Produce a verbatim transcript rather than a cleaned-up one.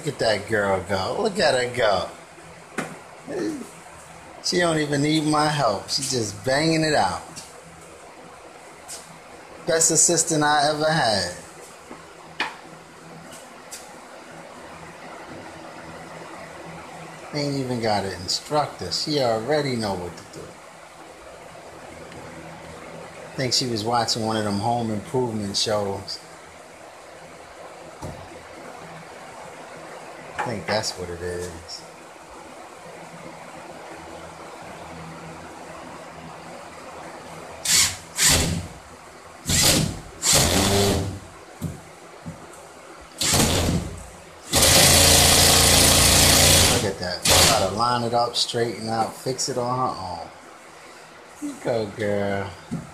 Look at that girl go. Look at her go. She don't even need my help. She's just banging it out. Best assistant I ever had. Ain't even got an instructor. She already know what to do. I think she was watching one of them home improvement shows. I think that's what it is. Look at that. Try to line it up, straighten out, fix it on her own. You go, girl.